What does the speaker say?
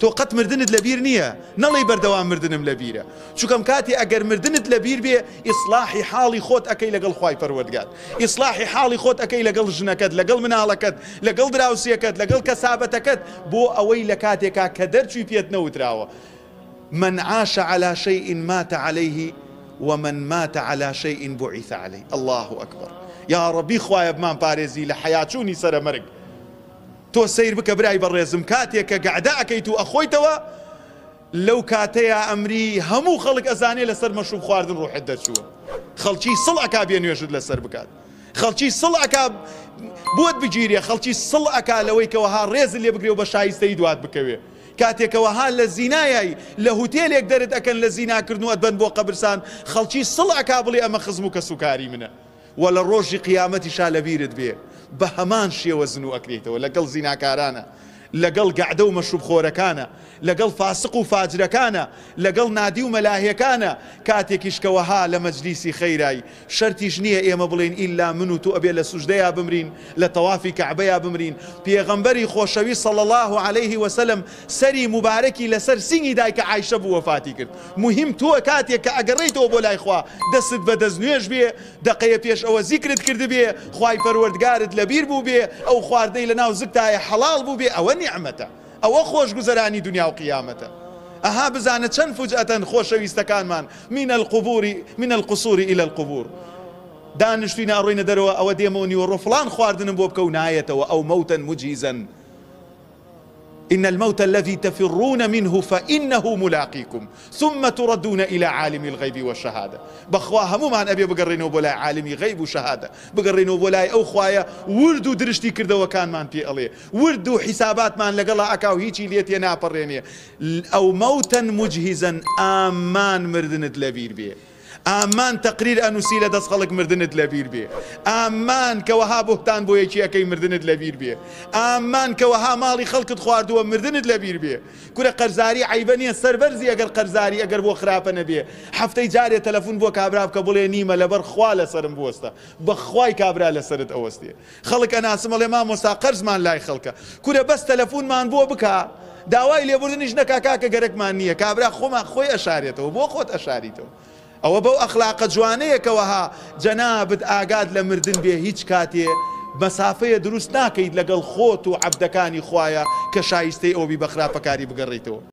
تۆ قەت مردنت لەبیر نییە نەڵێی بەردەوام مردنم لەبیرە چونکەم کاتی ئەگەر مردنت لەبیر بێ ئیسلاحی حاڵی خۆت ئەەکەی لەگەڵ خوای پەروەردگار ئیسلاحی حاڵی خۆت ئەەکەی لەگەڵ ژنەکەت لەگەڵ مناڵەکەت لەگەڵ دراوسیەکەت لەگەڵ کەسابەتەکەت بۆ ئەوەی لە کاتێکا کە دەرچووی پێت نەوتراوە من عاش على شيء مات عليه ومن مات على شيء بعث عليه الله أكبر يا ربي خوايا بمان باريزي لحياتشوني سر مرق تو سير بك براي بالرزم كاتيك قعداءك تو أخويتوا لو كاتيا أمري همو خلق أزاني لسر مشروب خواردن روح الدرشو خلشي صلعك بين يوجد لسر بكات خلشي صلعك بود بجيريا خلشي صلعك لويك وها الرز اللي بقري وبشايستي دوات بكوي کاتێکەوەها لە زینایایی لە هوتێلێک دەرت ئەکەن لە زیناکردن و ئەدبەن بۆ قەبرستان خەڵکی سڵعکا بڵێ ئەمە خزم و کە سوکاری منە و لە ڕۆژی قیامەتیشا لەبیرت بێ بە هەمان شێوە زن و ئەکرێتەوە لەگەڵ زیناکارانە لەگەڵ گەعدە و مەشروب خۆرەکانە لەگەڵ فاسق و فاجرەکانە لەگەڵ نادی و مەلاهیەکانە کاتێکیشکەوەها لە مەجلیسی خەیرایی شەرتیش نییە ئێمە بڵێن ئیلا من و تو ئەبێ لە سوژدەیە بمرین لە تەوافی کەعبەیە بمرین پێغەمبەری خۆشەوی صلی الله عليه وسلم سەری مبارەکی لەسەر سینگی دایکە عایشە بوو وەفاتی کرد مهم تۆ کاتێک کە ئەگەڕێیتەوە بۆ لای خوا دەست بە دەستنوێژ بێ دقەیە پێش ئەوە زیکرت کرد بێ خوای پەروەردگارت لەبیر بوو بێ ئەو خواردەی لەناو زگتایە حەڵاڵ بوو بێ ئەوە نیعمەتە ئەوە خۆشگوزەرانی دنیا و قیامەتە ئەها بزانە چەند فوجئەتەن خۆشەویستەکانمان من القصور إلى القبور دانیشتوینە ئەڕۆینە دەرەوە ئەوە دێمەوە نیوەڕۆ فڵان خواردنم بۆ بکە و نایەتەوە ئەو مەوتەن مجیزەن إن الموت الذي تفرون منه فإنه ملاقيكم ثم تردون إلى عالم الغيب والشهادة بخوا همومان أبي بقرينو بولاي عالمي غيب وشهادة بقرينو بولاي أو خوايا وردو درشتي كردو وكان مان في أليه وردو حسابات مان لقلا أكاو هيجي ليتي نابريني أو موتا مجهزا آمان مردنت لبير بيه ئامان تەقریر ئەنووسی لە دەست خەڵک مردنت لەبیر بێ ئامان کەوەها بوهتان بۆ یەکی ئەەکەی مردنت لەبیر بێ ئامان کەوەها ماڵی خەڵکت خواردووە مردنت لەبیر بێ کورە قەرزاری عیبە نییە سەربەرزی ئەگەر قەرزاری ئەگەر بۆ خراپە نەبێ هەفتەی جارێ تەلەفۆن بۆ کابرا بکە بڵێ نیمە لەبەر خوا لەسرم بوەستە بەخوای کابرا لەسرت ئەوەستێ خەڵک ئەناسم ئەڵێ مامۆستا قەرزمان لای خەڵکە کورە بەس تەلەفۆنمان بۆ بکە داوای لێبوردنیش نەکا کاکە گەرەکمان نییە کابرا خۆمان خۆی ئەشارێتەوە بۆ خۆت ئەشاریتەوە ئەوە بەو ئەخلاقە جوانەیەکەوەها جەنابت ئاگاد لە مردن بێ هیچ کاتێ مەسافەیە دروست ناکەیت لەگەڵ خۆت و عەبدەکانی خوایە کە شایستەی ئەوبی بە خراپەکاری بگەڕێیتەوە